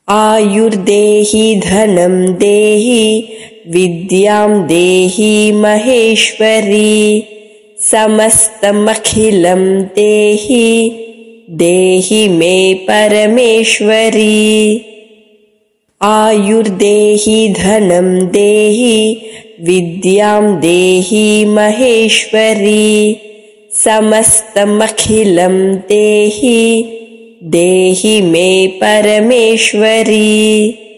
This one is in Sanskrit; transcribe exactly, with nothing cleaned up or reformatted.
आयुर्देहि धनं देहि विद्यां देहि महेश्वरी समस्तमखिलं देहि देहि मे परमेश्वरी आयुर्देहि धनं देहि विद्यां देहि महेश्वरी समस्तमखिलं देहि देहि मे परमेश्वरी।